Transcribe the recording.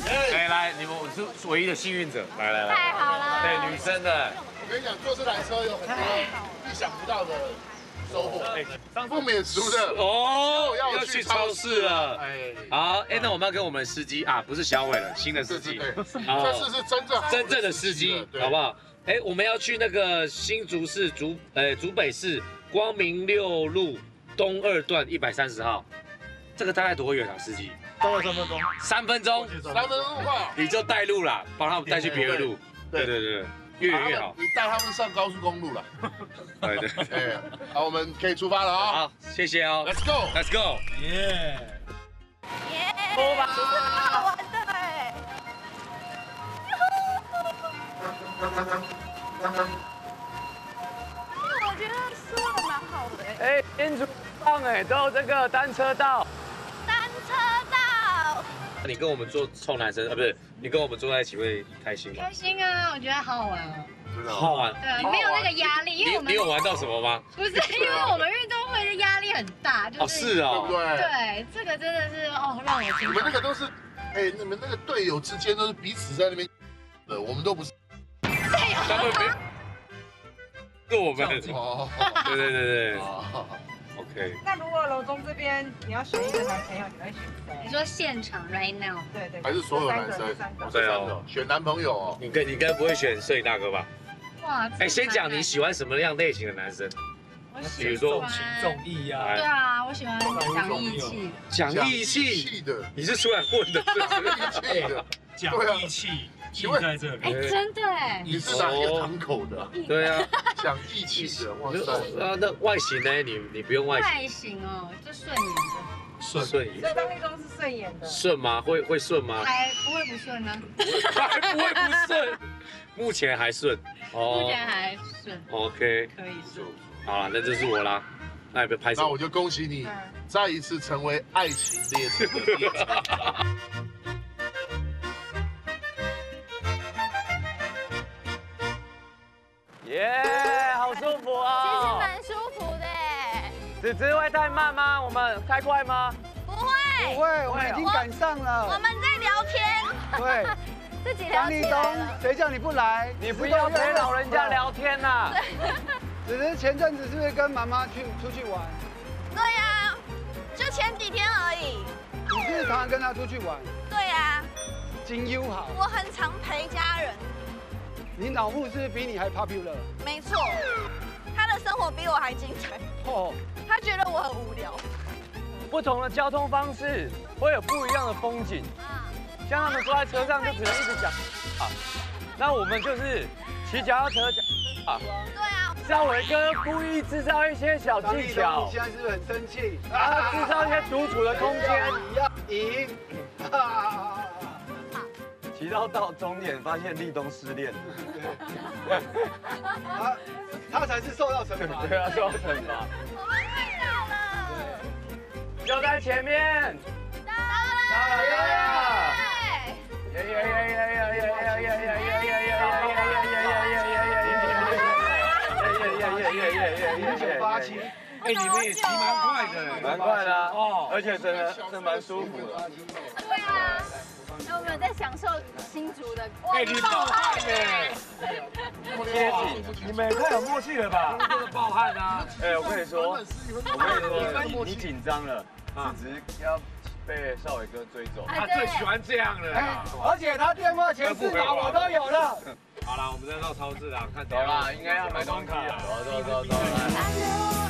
来来，你们是唯一的幸运者，来来来， 太好了。 对，女生的。 我跟你讲，坐这台车有很多意想不到的收获。不免俗的哦，要去超市了。 哎， 好，哎，那我们要跟我们的司机啊，不是小伟了，新的司机。 这次是真正的司机， 好不好？哎，我们要去那个新竹市竹北市光明六路东2段130号，这个大概多远啊，司机？ 多了3分钟。 3分钟 ，3分钟快， 你就带路啦，帮他们带去别的路。对对对，越远越好。 你带他们上高速公路了。 对对。 哎，好，我们可以出发了啊！ 好，谢谢哦。 Let's go， Let's go。 耶！ 出发。 好玩的哎。我觉得说的蛮好的哎。 哎，新竹棒哎，都有这个单车道。 单车道。 你跟我们做臭男生啊，不是？你跟我们坐在一起会开心吗？ 开心啊，我觉得好好玩哦。 好玩。 对啊，没有那个压力，因为我们你有玩到什么吗？ 不是，因为我们运动会的压力很大，就是。 是哦。 对不对？ 对，这个真的是哦，让我你听。 们那个都是，哎，你们那个队友之间都是彼此在那边的，我们都不是。 他们没。是我们。 哦。 对对对对。 哦。 OK。 那如果楼中这边你要选一个男朋友，你会选谁？ 你说现场 right now？ 对对。 还是所有男生？ 对哦。 选男朋友哦。 你该不会选摄影大哥吧？ 哇。 哎，先讲你喜欢什么样类型的男生？比如说重义呀。 对啊，我喜欢讲义气。 讲义气的。 你是出来混的， 是不是？义气的。 讲义气。义在这里。 哎，真的哎。 你是哪一个堂口的？ 对啊。 讲义气的，哇塞！ 啊，那外形呢？你不用外形。 外形哦，就顺眼的。 顺眼。 所以当立中是顺眼的。 顺吗？会顺吗？ 还不会不顺呢。 还不会不顺。目前还顺。 哦。目前还顺。 OK。 可以顺。 好了，那就是我啦。那也不拍手。 那我就恭喜你，再一次成为爱情列车的列车。 耶，好舒服啊！ 其实蛮舒服的哎。 子会太慢吗？我们太快吗？ 不会， 不会，我们已经赶上了。 我们在聊天。 对， 自己聊起来了。 谁叫你不来？ 你不要陪老人家聊天呐。 只是前阵子是不是跟妈妈出去玩？ 对呀，就前几天而已。 你是不是常常跟她出去玩？ 对呀。 金优好。 我很常陪家人。 你老母是不是比你还 popular？ 没错，他的生活比我还精彩。哦，他觉得我很无聊。 不同的交通方式会有不一样的风景。像他们坐在车上就只能一直讲啊，那我们就是骑脚踏车讲啊。 对啊。 少伟哥故意制造一些小技巧。 你现在是不是很生气？ 啊，制造一些独处的空间。 你要赢。 骑到终点，发现立冬失恋了。 他才是受到惩罚。 对啊，受到惩罚。 我们快到了。 就在前面。 到了。 1987。 哎，你们也骑蛮快的， 蛮快的哦，而且真的蛮舒服的。 对啊。那我们有在享受新竹的哎，你暴汗呢？ 贴紧， 你们也太有默契了吧？这个暴汗啊！ 哎，我跟你说，你紧张了，只是要被少伟哥追走。 他最喜欢这样了。 而且他电话前4码我都有了。 好了，我们再到超市啦，看走啦，应该要买东西了。走，来。